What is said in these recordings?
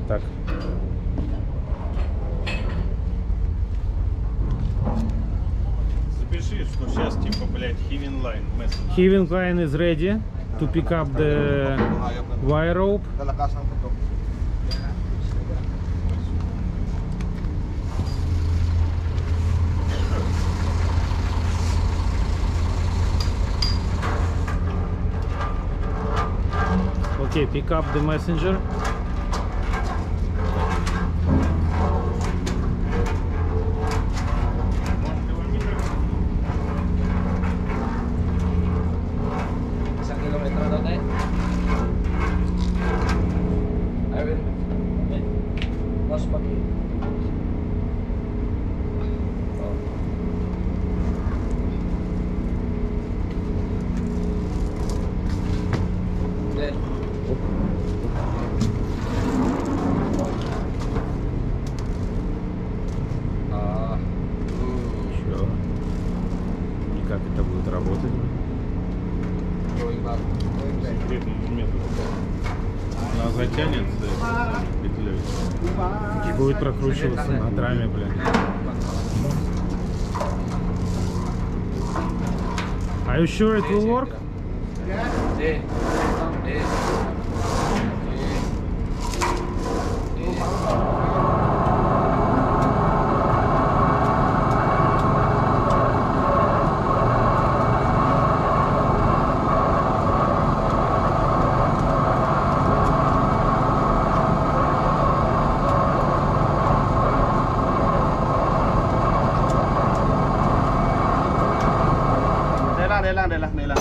так. Запиши, что сейчас типа, блядь, Heaving Line message. Heaving line is ready to pick up the wire rope. Kalakas ang putok. Okay, pick up the messenger. Isang kilometro daw tayo. Ayun. Mas pagi. Еще. И как это будет работать? Секретный метод. Она затянется петлей. И будет прокручиваться на драме, блин. Are you sure it will work? Nila.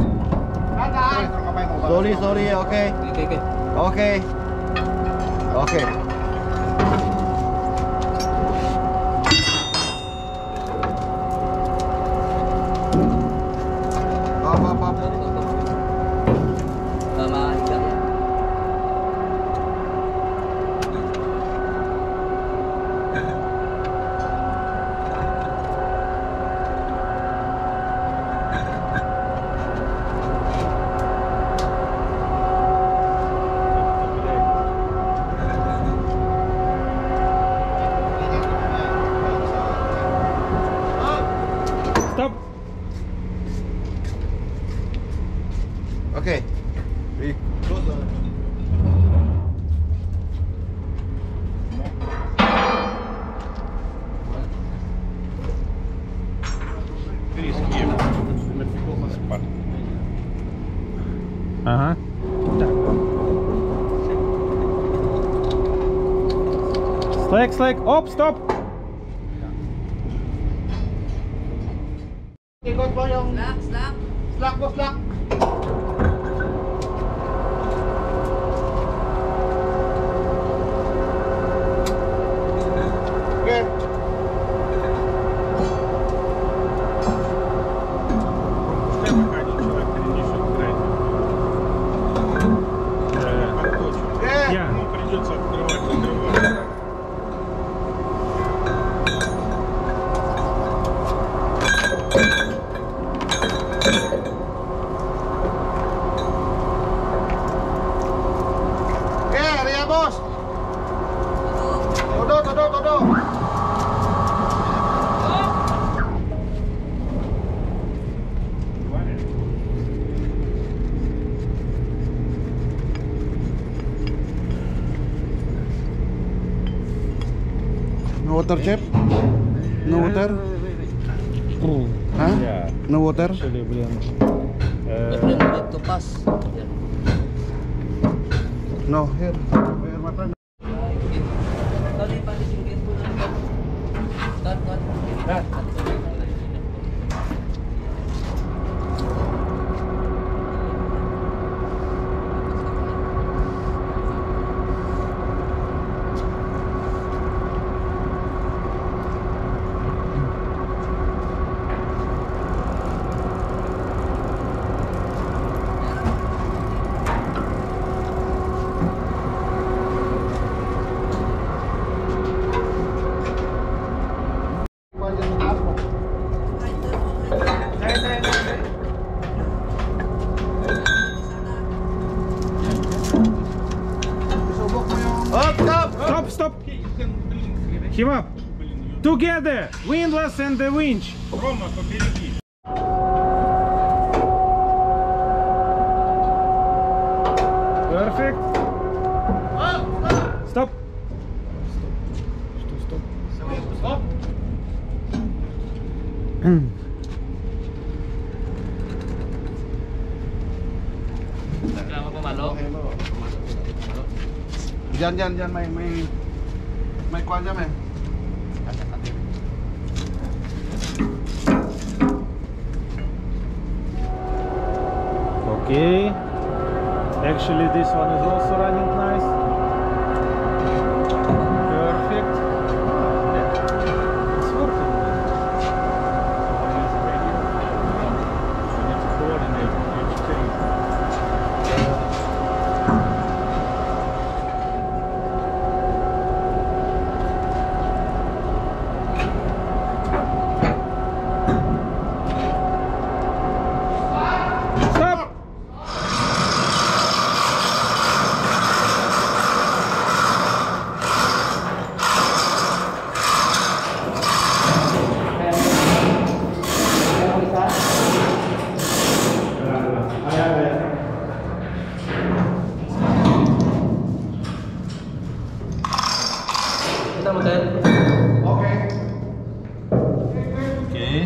Sorry, okay. Okay. Up. Stop! Okay. Ага. Slack. Op, stop! Ikot po yung slack. Okay. Пускай пока один человек перенесет крайне. Я. Ему придется закрывать. Boss. Todo. No water, chef? No water? Huh? Yeah. No water? Actually, блин. To pass. No, here my friend. Him up. Together. Windlass and the winch. Рома, попереди. Perfect. Stop. Stop. Stop. Kailangan pamalo. Diyan, may kwan dyan, may. Okay. Actually, this one is also running nice. Perfect. It's working. Stop! Kita model. Okay. Okay.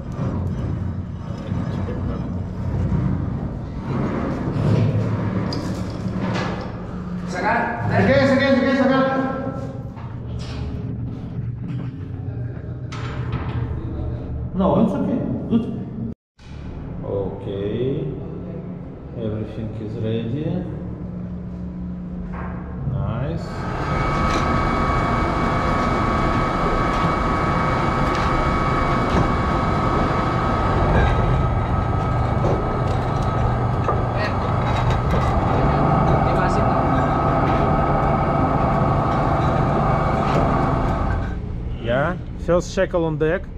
Sige. No, it's okay. Good. Okay. Everything is ready. Nice. Dimasin. Yeah. First shackle on deck.